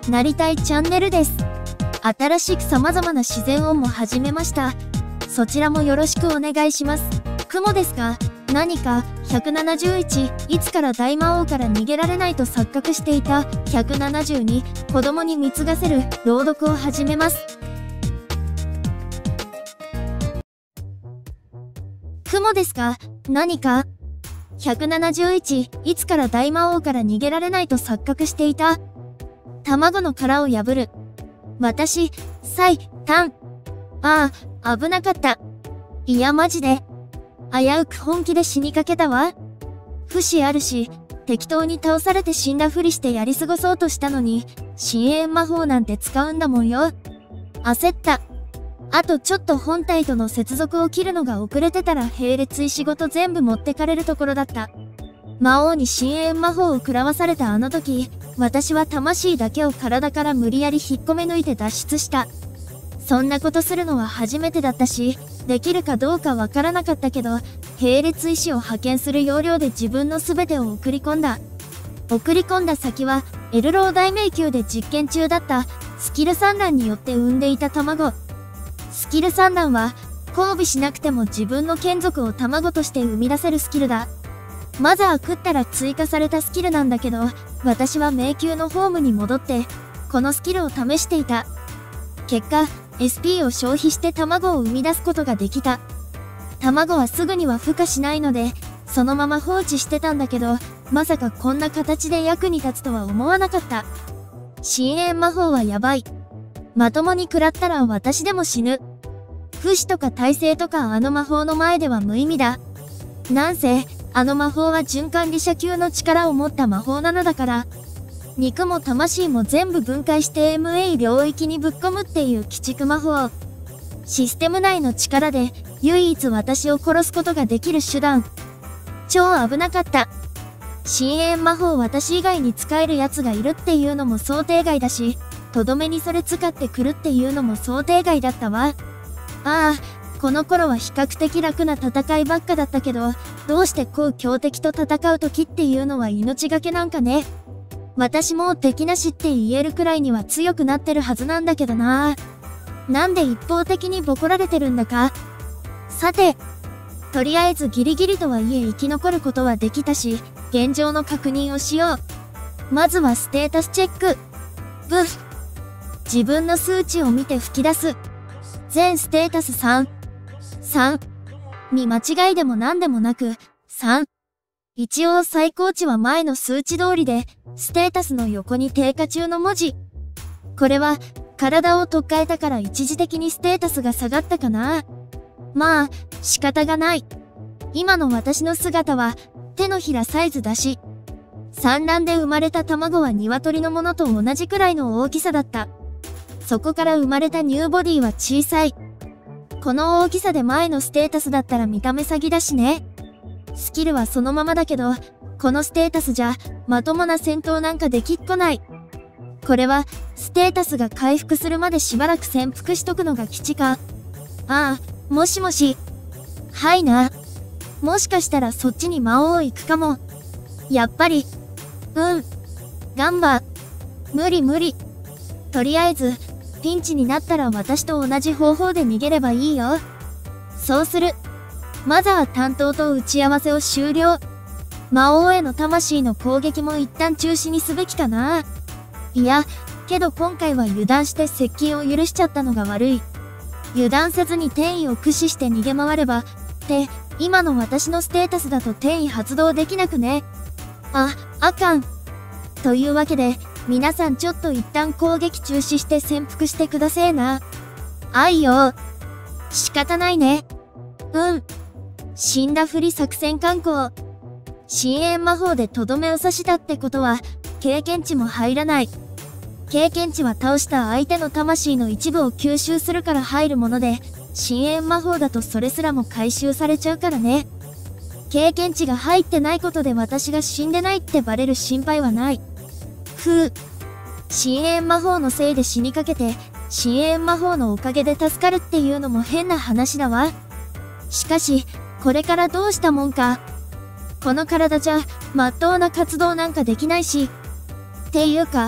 なりたいチャンネルです。新しく様々な自然音も始めました。そちらもよろしくお願いします。雲ですか？何か171、いつから大魔王から逃げられないと錯覚していた172、子供に貢がせる朗読を始めます。雲ですか？何か171、いつから大魔王から逃げられないと錯覚していた。卵の殻を破る。私、タン。ああ、危なかった。いやマジで。危うく本気で死にかけたわ。不死あるし、適当に倒されて死んだふりしてやり過ごそうとしたのに、深淵魔法なんて使うんだもんよ。焦った。あとちょっと本体との接続を切るのが遅れてたら並列石ごと全部持ってかれるところだった。魔王に深淵魔法を食らわされたあの時、私は魂だけを体から無理やり引っ込め抜いて脱出した。そんなことするのは初めてだったし、できるかどうかわからなかったけど、並列石を派遣する要領で自分の全てを送り込んだ。送り込んだ先は、エルロー大迷宮で実験中だったスキル産卵によって産んでいた卵。スキル産卵は、交尾しなくても自分の眷属を卵として生み出せるスキルだ。マザー食ったら追加されたスキルなんだけど、私は迷宮のホームに戻って、このスキルを試していた。結果、SP を消費して卵を生み出すことができた。卵はすぐには孵化しないので、そのまま放置してたんだけど、まさかこんな形で役に立つとは思わなかった。深淵魔法はやばい。まともに食らったら私でも死ぬ。不死とか耐性とかあの魔法の前では無意味だ。なんせ、あの魔法は循環利者級の力を持った魔法なのだから。肉も魂も全部分解して MA 領域にぶっ込むっていう鬼畜魔法。システム内の力で唯一私を殺すことができる手段。超危なかった。深淵魔法私以外に使える奴がいるっていうのも想定外だし、とどめにそれ使ってくるっていうのも想定外だったわ。ああ、この頃は比較的楽な戦いばっかだったけど、どうしてこう強敵と戦う時っていうのは命がけなんかね。私も敵なしって言えるくらいには強くなってるはずなんだけどな。なんで一方的にボコられてるんだか。さて、とりあえずギリギリとはいえ生き残ることはできたし、現状の確認をしよう。まずはステータスチェック。ブフ。自分の数値を見て吹き出す。全ステータス3。3。に間違いでも何でもなく、3。一応最高値は前の数値通りで、ステータスの横に低下中の文字。これは、体を取っ替えたから一時的にステータスが下がったかな。まあ、仕方がない。今の私の姿は、手のひらサイズだし、産卵で生まれた卵は鶏のものと同じくらいの大きさだった。そこから生まれたニューボディは小さい。この大きさで前のステータスだったら見た目詐欺だしね。スキルはそのままだけど、このステータスじゃ、まともな戦闘なんかできっこない。これは、ステータスが回復するまでしばらく潜伏しとくのが吉か。ああ、もしもし。はいな。もしかしたらそっちに魔王行くかも。やっぱり。ガンバ。無理。とりあえず、ピンチになったら私と同じ方法で逃げればいいよ。そうする。マザー担当と打ち合わせを終了。魔王への魂の攻撃も一旦中止にすべきかな。いや、けど今回は油断して接近を許しちゃったのが悪い。油断せずに転移を駆使して逃げ回れば、って今の私のステータスだと転移発動できなくね。あかん。というわけで、皆さんちょっと一旦攻撃中止して潜伏してくだせえな。あいよ。仕方ないね。死んだふり作戦慣行。深淵魔法でとどめを刺したってことは、経験値も入らない。経験値は倒した相手の魂の一部を吸収するから入るもので、深淵魔法だとそれすらも回収されちゃうからね。経験値が入ってないことで私が死んでないってバレる心配はない。深淵魔法のせいで死にかけて、深淵魔法のおかげで助かるっていうのも変な話だわ。しかし、これからどうしたもんか。この体じゃ、まっとうな活動なんかできないし。っていうか、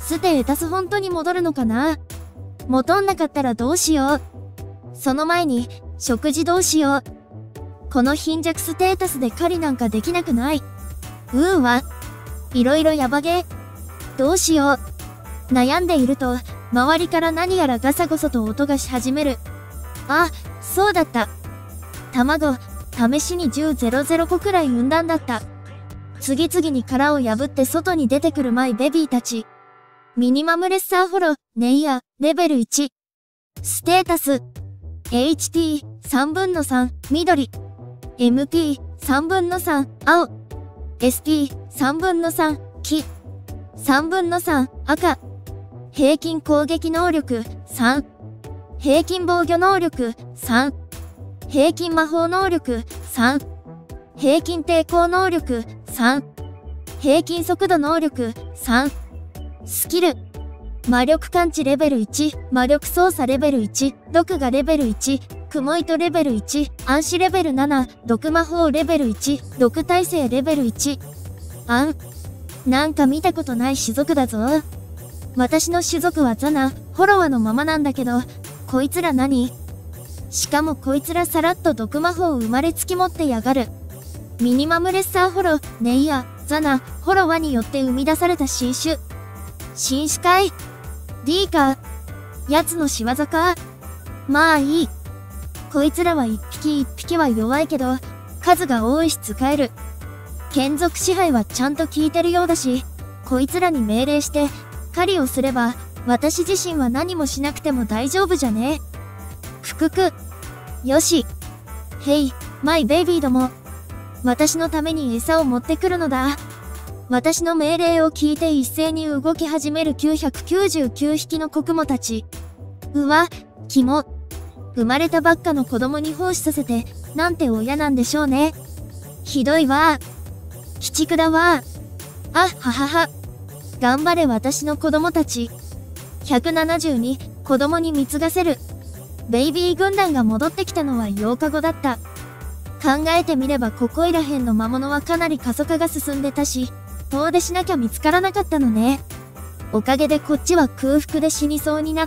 ステータス本当に戻るのかな？戻んなかったらどうしよう。その前に、食事どうしよう。この貧弱ステータスで狩りなんかできなくない。いろいろやばげ。どうしよう。悩んでいると、周りから何やらガサゴソと音がし始める。あ、そうだった。卵、試しに1000個くらい産んだんだった。次々に殻を破って外に出てくるマイベビーたち。ミニマムレッサーフォロー、ネイヤー、レベル1。ステータス。HT3 分の3、緑。MP3 分の3、青。SP3 分の3、黄。3分の3、赤。平均攻撃能力、3。平均防御能力、3。平均魔法能力、3。平均抵抗能力、3。平均速度能力、3。スキル。魔力感知レベル1、魔力操作レベル1、毒がレベル1、雲糸レベル1、暗視レベル7、毒魔法レベル1、毒耐性レベル1。なんか見たことない種族だぞ。私の種族はザナ、フォロワーのままなんだけど、こいつら何？しかもこいつらさらっと毒魔法を生まれつき持ってやがる。ミニマムレッサーフォロ、ネイヤ、ザナ、フォロワーによって生み出された新種。新種かい？ D か？奴の仕業か？まあいい。こいつらは一匹一匹は弱いけど、数が多いし使える。眷属支配はちゃんと効いてるようだし、こいつらに命令して、狩りをすれば、私自身は何もしなくても大丈夫じゃね？よし。へい、マイベイビーども。私のために餌を持ってくるのだ。私の命令を聞いて一斉に動き始める999匹のコクモたち。キモ。生まれたばっかの子供に奉仕させて、なんて親なんでしょうね。ひどいわ。鬼畜だわ。あははは。頑張れ私の子供たち。172、子供に貢がせる。ベイビー軍団が戻ってきたのは8日後だった。考えてみればここいらへんの魔物はかなり過疎化が進んでたし、遠出しなきゃ見つからなかったのね。おかげでこっちは空腹で死にそうになった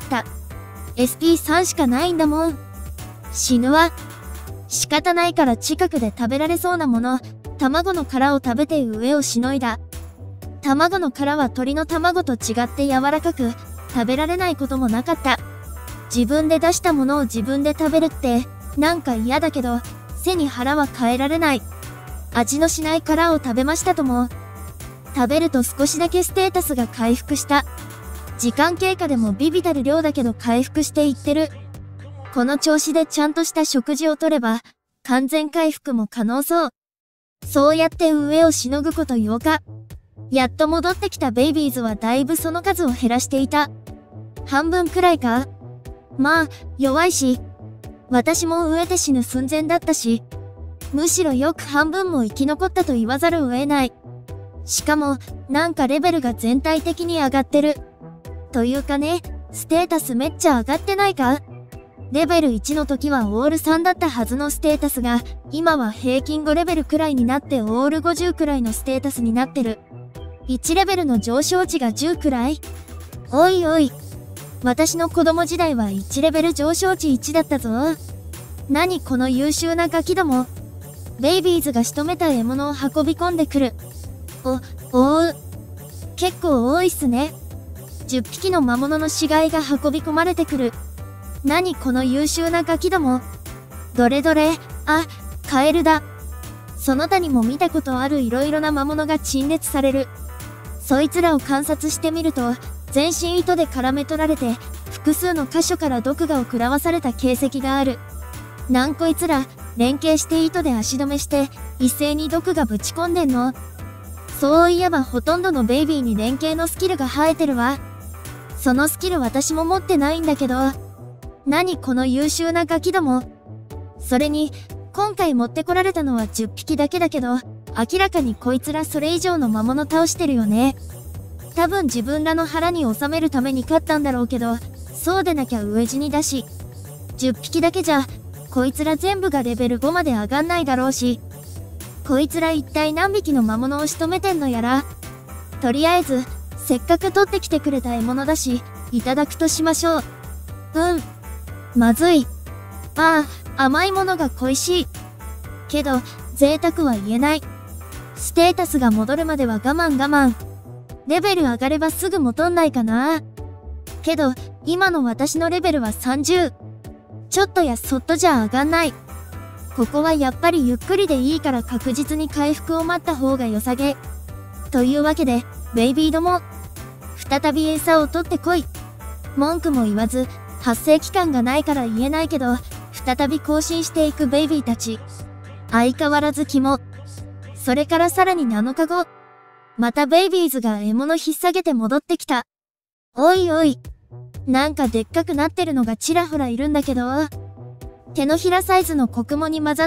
。SP3 しかないんだもん。死ぬわ。仕方ないから近くで食べられそうなもの、卵の殻を食べて上をしのいだ。卵の殻は鳥の卵と違って柔らかく、食べられないこともなかった。自分で出したものを自分で食べるって、なんか嫌だけど、背に腹は変えられない。味のしない殻を食べましたとも。食べると少しだけステータスが回復した。時間経過でも微々たる量だけど回復していってる。この調子でちゃんとした食事をとれば、完全回復も可能そう。そうやって上をしのぐこと8日。やっと戻ってきたベイビーズはだいぶその数を減らしていた。半分くらいか？まあ、弱いし。私も飢えて死ぬ寸前だったし。むしろよく半分も生き残ったと言わざるを得ない。しかも、なんかレベルが全体的に上がってる。というかね、ステータスめっちゃ上がってないか？レベル1の時はオール3だったはずのステータスが、今は平均5レベルくらいになってオール50くらいのステータスになってる。1レベルの上昇値が10くらい？おいおい。私の子供時代は1レベル上昇値1だったぞ。何この優秀なガキども。ベイビーズが仕留めた獲物を運び込んでくる。結構多いっすね。10匹の魔物の死骸が運び込まれてくる。何この優秀なガキども。どれどれ、カエルだ。その他にも見たことある色々な魔物が陳列される。そいつらを観察してみると、全身糸で絡め取られて、複数の箇所から毒牙を食らわされた形跡がある。なんこいつら、連携して糸で足止めして、一斉に毒牙ぶち込んでんの？そういえばほとんどのベイビーに連携のスキルが生えてるわ。そのスキル私も持ってないんだけど。何この優秀なガキども。それに、今回持ってこられたのは10匹だけだけど、明らかにこいつらそれ以上の魔物倒してるよね。多分自分らの腹に収めるために勝ったんだろうけど、そうでなきゃ飢え死にだし。10匹だけじゃ、こいつら全部がレベル5まで上がんないだろうし。こいつら一体何匹の魔物を仕留めてんのやら。とりあえず、 せっかく取ってきてくれた獲物だし、いただくとしましょう。まずい。ああ、甘いものが恋しい。けど、贅沢は言えない。ステータスが戻るまでは我慢。レベル上がればすぐ戻んないかな。けど、今の私のレベルは30。ちょっとやそっとじゃ上がんない。ここはやっぱりゆっくりでいいから確実に回復を待った方が良さげ。というわけで、ベイビーども、再び餌を取ってこい。文句も言わず、発生期間がないから言えないけど、再び更新していくベイビーたち。相変わらず肝。それからさらに7日後、またベイビーズが獲物引っ提げて戻ってきた。おいおい。なんかでっかくなってるのがちらほらいるんだけど、手のひらサイズのコクモに混ざって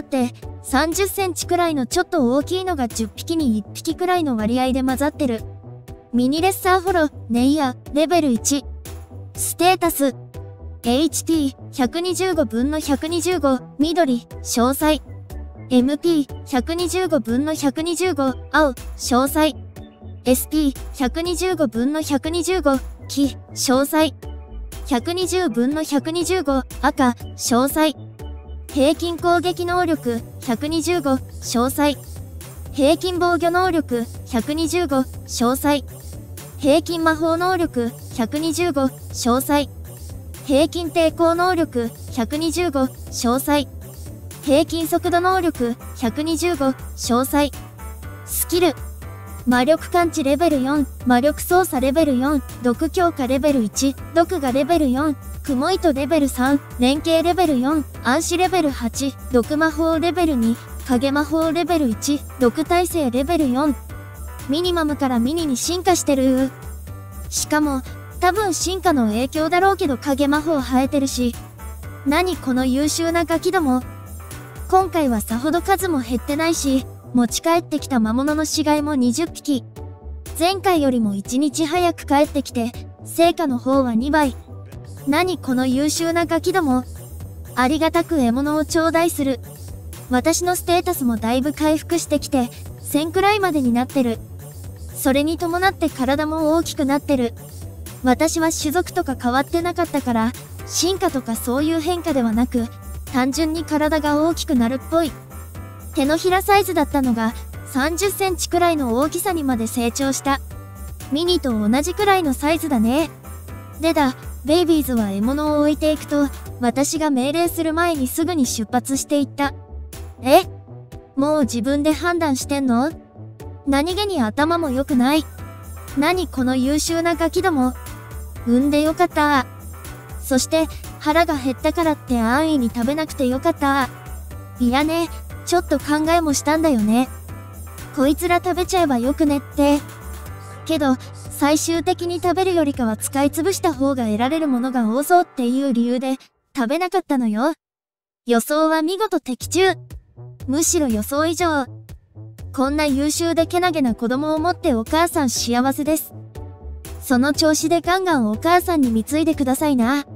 、30センチくらいのちょっと大きいのが10匹に1匹くらいの割合で混ざってる。ミニレッサーフォロ、ネイヤ、レベル1。ステータス。HP125 分の125、緑、詳細。MP125 分の125、青、詳細。SP125 分の125、黄、詳細。120分の125、赤、詳細。平均攻撃能力、125、詳細。平均防御能力、125、詳細。平均魔法能力、125、詳細。平均抵抗能力、125、詳細。平均速度能力、125、詳細。スキル。魔力感知レベル4、魔力操作レベル4、毒強化レベル1、毒がレベル4、雲糸レベル3、連携レベル4、暗視レベル8、毒魔法レベル2、影魔法レベル1、毒耐性レベル4。ミニマムからミニに進化してる。しかも、多分進化の影響だろうけど影魔法生えてるし。何この優秀なガキども。今回はさほど数も減ってないし、持ち帰ってきた魔物の死骸も20匹。前回よりも1日早く帰ってきて、成果の方は2倍。何この優秀なガキども。ありがたく獲物を頂戴する。私のステータスもだいぶ回復してきて、1000くらいまでになってる。それに伴って体も大きくなってる。私は種族とか変わってなかったから、進化とかそういう変化ではなく、単純に体が大きくなるっぽい。手のひらサイズだったのが30センチくらいの大きさにまで成長した。ミニと同じくらいのサイズだね。でだ、ベイビーズは獲物を置いていくと、私が命令する前にすぐに出発していった。もう自分で判断してんの？何気に頭も良くない。何この優秀なガキども。産んでよかった。そして腹が減ったからって安易に食べなくてよかった。いやね、ちょっと考えもしたんだよね。こいつら食べちゃえばよくねって。けど、最終的に食べるよりかは使い潰した方が得られるものが多そうっていう理由で食べなかったのよ。予想は見事的中。むしろ予想以上。こんな優秀でけなげな子供を持ってお母さん幸せです。その調子でガンガンお母さんに貢いでくださいな。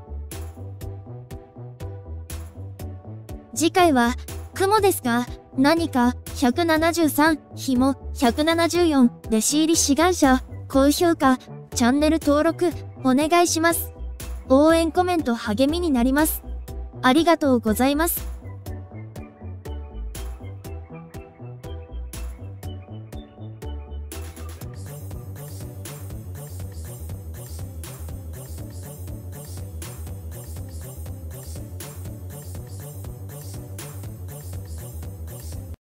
次回は、雲ですか？何か、173、紐、174、弟子入り志願者、高評価、チャンネル登録、お願いします。応援コメント励みになります。ありがとうございます。